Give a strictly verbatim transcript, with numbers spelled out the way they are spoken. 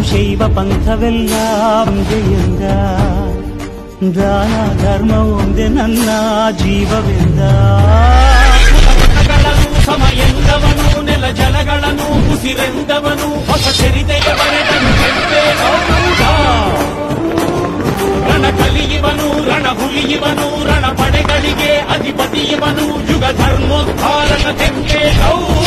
ಶೈವ ಪಂಥವೆಲ್ಲ ಒಂದೆಯೆಂದ, ದಾನ ಧರ್ಮ ಒಂದೇ ನನ್ನ ಜೀವವೆಂದ. ಸಮ ಎಂದವನು ನೆಲ ಜಲಗಳನ್ನು ಉಸಿರೆಂದವನು ಹೊಸ ಚರಿತೆಯ ಬರೆದನು ರಣ ಕಲಿಯುವನು ರಣ ಹುಲಿಯುವನು ರಣ ಪಡೆಗಳಿಗೆ ಅಧಿಪತಿಯುವನು ಯುಗ ಧರ್ಮೋದ್ಧಾರಕ ತೆಂಗೆ